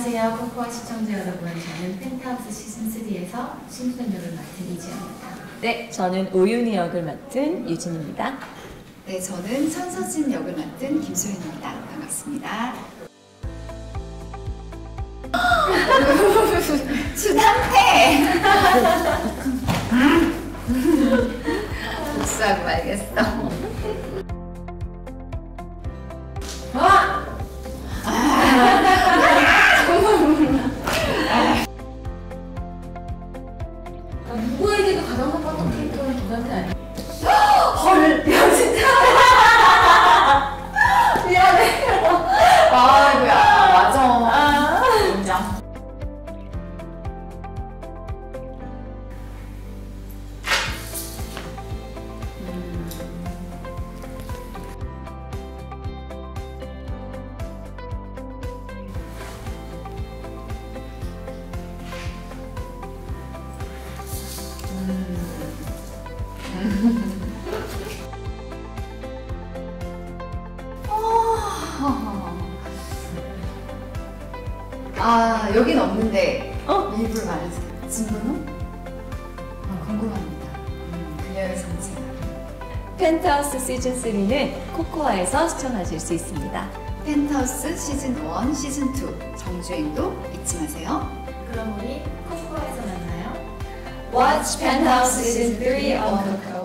안녕하세요. 코코아 시청자 여러분. 저는 펜트하우스 시즌3에서 신수연 역을 맡은 이지연입니다. 네, 저는 오윤희 역을 맡은 유진입니다. 네, 저는 천서진 역을 맡은 김소연입니다. 반갑습니다. 주담태! 복수하고 말겠어. 누구에게도 가장 섭섭한 캐릭터는 김한태 아니에요? 헐! 야, 진짜! 미안해. 아이고야, 맞아. 인정. 아, 여긴 없는데 일부러 말해서 진분호? 궁금합니다. 그녀의 정체. 펜트하우스 시즌3는 코코아에서 시청하실 수 있습니다. 펜트하우스 시즌1, 시즌2 정주행도 잊지 마세요. 그럼 우리 코코아에서 만나요. Watch Penthouse Season 3 on Coco.